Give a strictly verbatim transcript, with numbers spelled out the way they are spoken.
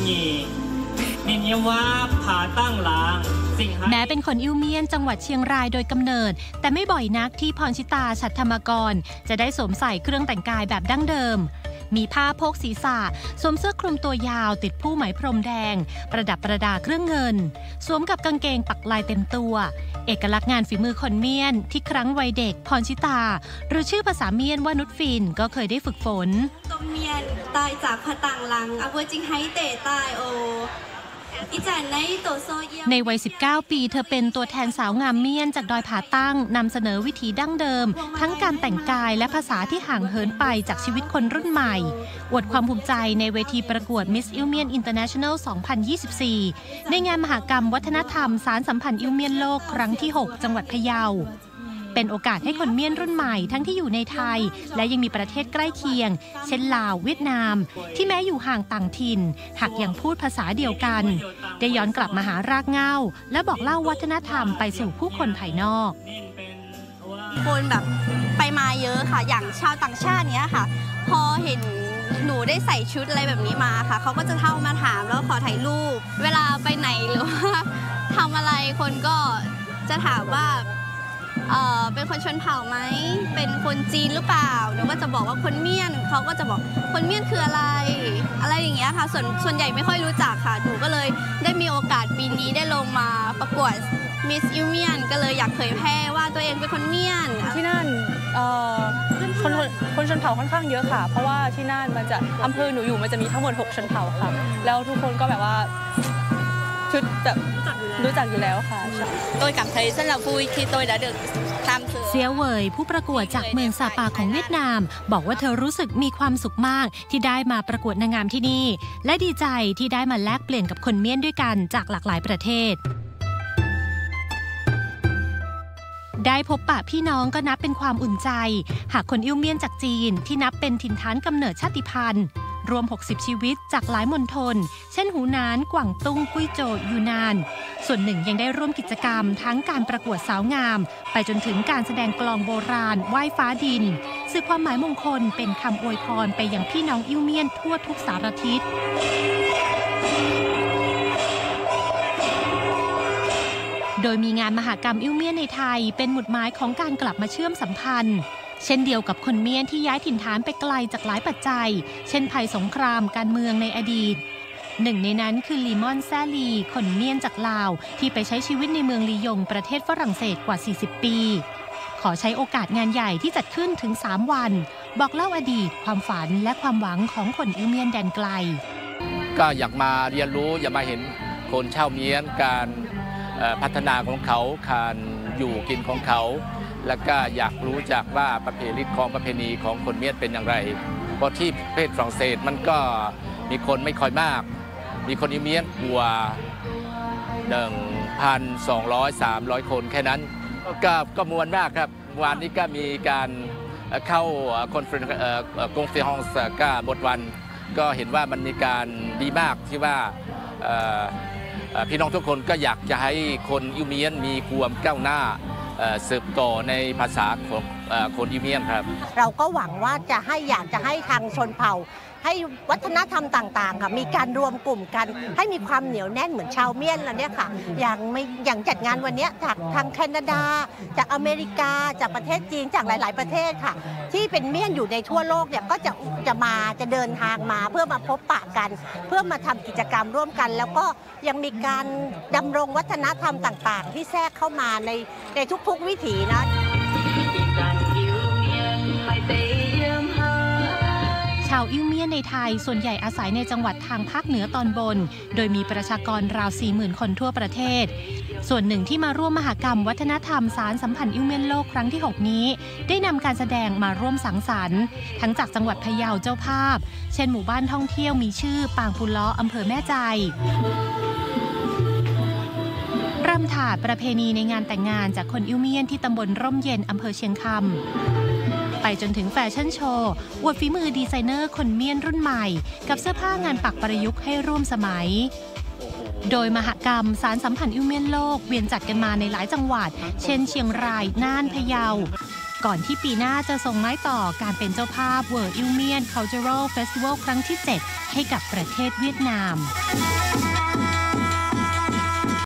แม้เป็นคนอิวเมียนจังหวัดเชียงรายโดยกำเนิดแต่ไม่บ่อยนักที่พรชิตาฉัตรธรรมกรจะได้สวมใส่เครื่องแต่งกายแบบดั้งเดิมมีผ้าโพกศีรษะสวมเสื้อคลุมตัวยาวติดผู้ไหมพรมแดงประดับประดาเครื่องเงินสวมกับกางเกงปักลายเต็มตัวเอกลักษณ์งานฝีมือคนเมียนที่ครั้งวัยเด็กพรชิตาหรือชื่อภาษาเมียนว่านุชฟินก็เคยได้ฝึกฝนตัวเมียนตายจากผตังหลังอาเวจิงไฮเตตายโอในวัยสิบเก้าปีเธอเป็นตัวแทนสาวงามเมียนจากดอยผาตั้งนำเสนอวิถีดั้งเดิมทั้งการแต่งกายและภาษาที่ห่างเหินไปจากชีวิตคนรุ่นใหม่อวดความภูมิใจในเวทีประกวด Miss Ilmian International สองพันยี่สิบสี่ ในงานมหกรรมวัฒนธรรมสารสัมพันธ์อิลเมียนโลกครั้งที่หกจังหวัดพะเยาเป็นโอกาสให้คนเมียนรุ่นใหม่ทั้งที่อยู่ในไทยและยังมีประเทศใกล้เคียงเช่นลาวเวียดนามที่แม้อยู่ห่างต่างถิ่นหากยังพูดภาษาเดียวกันได้ย้อนกลับมาหารากเหง้าและบอกเล่าวัฒนธรรมไปสู่ผู้คนภายนอกคนแบบไปมาเยอะค่ะอย่างชาวต่างชาติเนี้ยค่ะพอเห็นหนูได้ใส่ชุดอะไรแบบนี้มาค่ะเขาก็จะเข้ามาถามแล้วขอถ่ายรูปเวลาไปไหนหรือว่าทำอะไรคนก็จะถามว่าเอ่อเป็นคนชนเผ่าไหมเป็นคนจีนหรือเปล่าหรือว่าจะบอกว่าคนเมียนเขาก็จะบอกคนเมียนคืออะไรอะไรอย่างเงี้ยค่ะส่วนส่วนใหญ่ไม่ค่อยรู้จักค่ะหนูก็เลยได้มีโอกาสปีนี้ได้ลงมาประกวด Miss Ilmian ก็เลยอยากเผยแพร่ว่าตัวเองเป็นคนเมียนที่นั่นคนคนชนเผ่าค่อนข้างเยอะค่ะเพราะว่าที่นั่นมันจะอำเภอหนูอยู่มันจะมีทั้งหมดหกชนเผ่าค่ะแล้วทุกคนก็แบบว่าชุดจะรู้จักอยู่แล้วค่ะโดยกับไทยเส้นเราพูดที่โดยđã được tham dự เซียวเหวยผู้ประกวดจากเมืองซาปาของเวียดนามบอกว่าเธอรู้สึกมีความสุขมากที่ได้มาประกวดนางงามที่นี่และดีใจที่ได้มาแลกเปลี่ยนกับคนเมียนด้วยกันจากหลากหลายประเทศได้พบปะพี่น้องก็นับเป็นความอุ่นใจหากคนอิวเมียนจากจีนที่นับเป็นถิ่นฐานกำเนิดชาติพันธุ์รวมหกสิบชีวิตจากหลายมณฑลเช่นหูหนานกวางตุ้งกุ้ยโจวยูนานส่วนหนึ่งยังได้ร่วมกิจกรรมทั้งการประกวดสาวงามไปจนถึงการแสดงกลองโบราณไหว้ฟ้าดินสื่อความหมายมงคลเป็นคำอวยพรไปยังพี่น้องอิวเมียนทั่วทุกสารทิศโดยมีงานมหกรรมอิวเมียนในไทยเป็นหมุดหมายของการกลับมาเชื่อมสัมพันธ์เช่นเดียวกับคนเมียนที่ย้ายถิ่นฐานไปไกลจากหลายปัจจัยเช่นภัยสงครามการเมืองในอดีตหนึ่งในนั้นคือลีมอนแซลีคนเมียนจากลาวที่ไปใช้ชีวิตในเมืองลียงประเทศฝรั่งเศสกว่าสี่สิบปีขอใช้โอกาสงานใหญ่ที่จัดขึ้นถึงสามวันบอกเล่าอดีตความฝันและความหวังของคนอิวเมียนแดนไกลก็อยากมาเรียนรู้อยากมาเห็นคนชาวเมียนการพัฒนาของเขาการอยู่กินของเขาแล้วก็อยากรู้จักว่าประเพณีของประเพณีของคนเมียนเป็นอย่างไรเพราะที่ประเทศฝรั่งเศสมันก็มีคนไม่ค่อยมากมีคนอิวเมียนกว่า หนึ่งพันสองร้อย สามร้อย คนแค่นั้นก็ก็มวลมากครับวันนี้ก็มีการเข้าคอนเฟอเรนซ์กงเฟฮองส์ก็หมดวันก็เห็นว่ามันมีการดีมากที่ว่าพี่น้องทุกคนก็อยากจะให้คนอิวเมียนมีความก้าวหน้าสืบต่อในภาษาของคนอิวเมียนครับเราก็หวังว่าจะให้อยากจะให้ทางชนเผ่าให้วัฒนธรรมต่างๆค่ะมีการรวมกลุ่มกันให้มีความเหนียวแน่นเหมือนชาวเมียนแล้วเนี่ยค่ะอย่างไม่อย่างจัดงานวันนี้จากทางแคนาดาจากอเมริกาจากประเทศจีนจากหลายๆประเทศค่ะที่เป็นเมียนอยู่ในทั่วโลกเนี่ยก็จะจะมาจะเดินทางมาเพื่อมาพบปะกันเพื่อมาทำกิจกรรมร่วมกันแล้วก็ยังมีการดำรงวัฒนธรรมต่างๆที่แทรกเข้ามาในในทุกๆวิถีนะชาวอิวเมียนในไทยส่วนใหญ่อาศัยในจังหวัดทางภาคเหนือตอนบนโดยมีประชากรราว สี่หมื่น คนทั่วประเทศส่วนหนึ่งที่มาร่วมมหกรรมวัฒนธรรมสารสัมพันธ์อิวเมียนโลกครั้งที่หกนี้ได้นำการแสดงมาร่วมสังสรรค์ทั้งจากจังหวัดพะเยาเจ้าภาพเช่นหมู่บ้านท่องเที่ยวมีชื่อปางปุล้ออำเภอแม่ใจรำถาดประเพณีในงานแต่งงานจากคนอิวเมียนที่ตำบลร่มเย็นอำเภอเชียงคำไปจนถึงแฟชั่นโชว์อวดฝีมือดีไซเนอร์คนเมียนรุ่นใหม่กับเสื้อผ้างานปักประยุกต์ให้ร่วมสมัยโดยมหกรรมสารสัมพันธ์อิวเมียนโลกเวียนจัดกันมาในหลายจังหวัดเช่นเชียงรายน่านพะเยาก่อนที่ปีหน้าจะส่งไม้ต่อการเป็นเจ้าภาพ World Illmian Cultural Festival ครั้งที่ เจ็ด ให้กับประเทศเวียดนาม